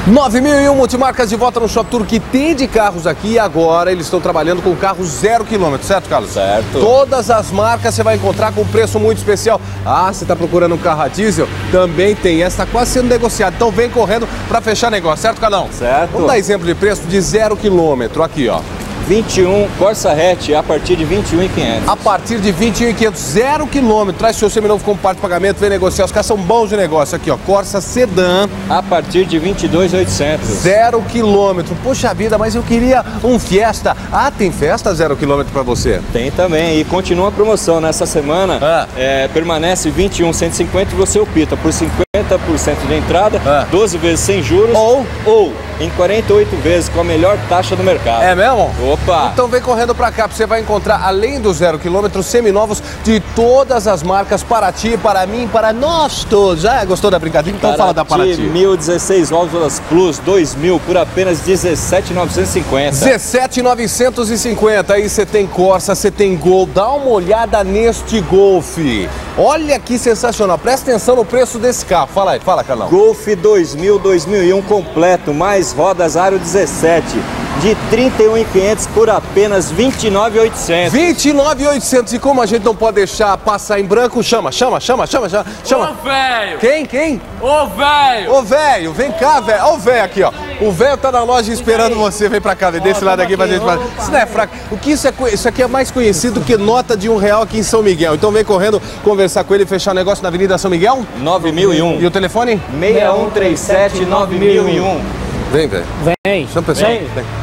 9.001 multimarcas de volta no Shop Tour, que tem de carros aqui. E agora eles estão trabalhando com carros 0 km, certo, Carlos? Certo. Todas as marcas você vai encontrar com preço muito especial. Ah, você está procurando um carro a diesel? Também tem. Essa está quase sendo negociada. Então vem correndo para fechar negócio, certo, Carlão? Certo. Vamos dar exemplo de preço de 0 km. Aqui, ó. 21 Corsa Hatch a partir de 21.500. A partir de 21.500, 0 km. Traz seu seminovo como parte de pagamento, vem negociar. Os caras são bons de negócio. Aqui, ó, Corsa Sedan. A partir de 22.800. 0 km. Puxa vida, mas eu queria um Fiesta. Ah, tem Fiesta 0 km para você? Tem também. E continua a promoção nessa semana. Permanece 21.150 e você opta por 50% de entrada, 12 vezes sem juros ou em 48 vezes com a melhor taxa do mercado. É mesmo? Opa! Então vem correndo pra cá, você vai encontrar, além do 0 km, seminovos de todas as marcas, para ti, para mim, para nós todos. Ah, gostou da brincadeira? Então fala da Paraty. 1016 válvulas Plus 2000 por apenas 17.950. 17.950. Aí você tem Corsa, você tem Gol. Dá uma olhada neste Golf. Olha que sensacional. Presta atenção no preço desse carro. Fala aí, fala, Carlão. Golf 2001 completo, mais rodas aro 17. De 31.500 por apenas 29.800. 29.800. E como a gente não pode deixar passar em branco, chama. Ô, velho! Quem? Ô, velho! Ô, velho, vem cá, velho. Ó o velho aqui, ó. O velho tá na loja esperando você. Vem pra cá, vem desse lado aqui pra gente fazer. Isso não é fraco. O que isso aqui é mais conhecido que nota de R$1 aqui em São Miguel. Então vem correndo conversar com ele e fechar o negócio na Avenida São Miguel? 9001. E o telefone? 6137 9001. Vem, velho. Vem. Chama o pessoal. Vem.